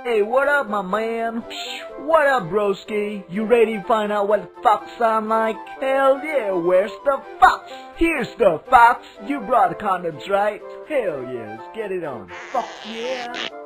Hey, what up, my man? What up, broski? You ready to find out what the fox sound like? Hell yeah, where's the fox? Here's the fox. You brought condoms, right? Hell yeah, let's get it on. Fuck yeah.